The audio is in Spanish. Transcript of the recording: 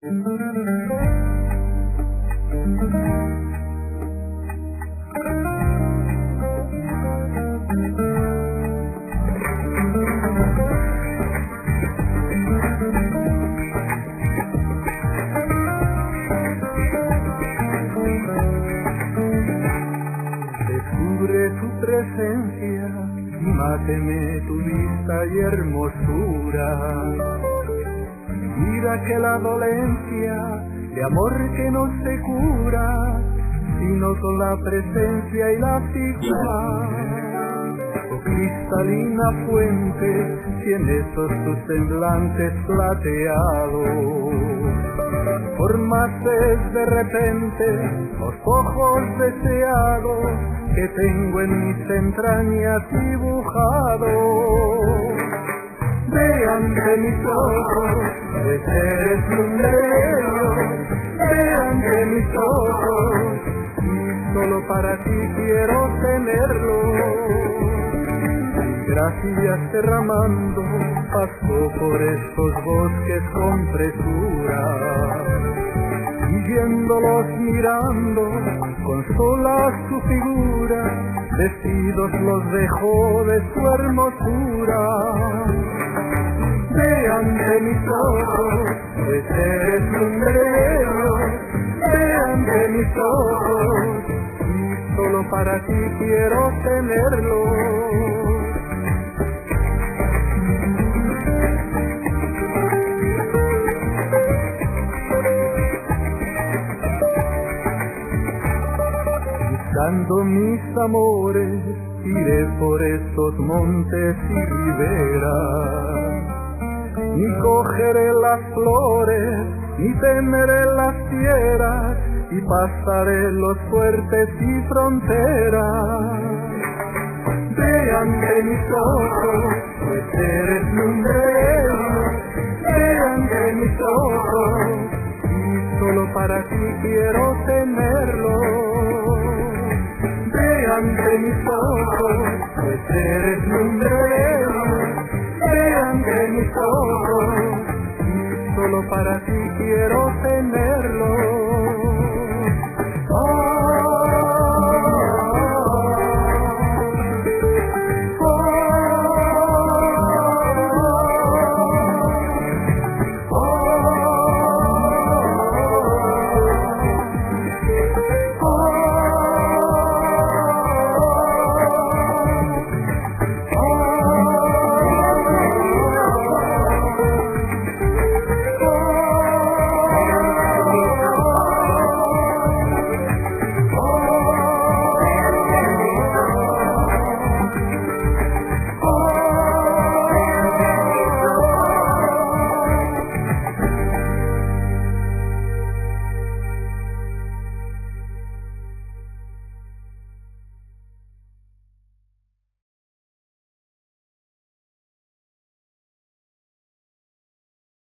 Descubre tu presencia y máteme tu vista y hermosura. Mira que la dolencia de amor que no se cura, sino con la presencia y la figura. Oh cristalina fuente, tiene esos tus semblantes plateados. Formaste de repente los ojos deseados que tengo en mis entrañas dibujados. Ve ante mis ojos, ese eres un dedo. Ve ante mis ojos, y solo para ti quiero tenerlo. Gracias derramando, paso por estos bosques con presura. Y viéndolos mirando, consola su figura, vestidos los dejó de su hermosura. Ve ante mis ojos, ese es un dedo. Ve ante mis ojos, y solo para ti quiero tenerlo. Buscando mis amores, iré por estos montes y riberas. Ni cogeré las flores, ni temeré las fieras, y pasaré los fuertes y fronteras. Ve ante mis ojos, pues eres un dedo. Ve ante mis ojos, y solo para ti quiero tenerlo. Ve ante mis ojos, pues eres un dedo. Ve ante mis ojos, y solo para ti quiero tenerlo. Oh.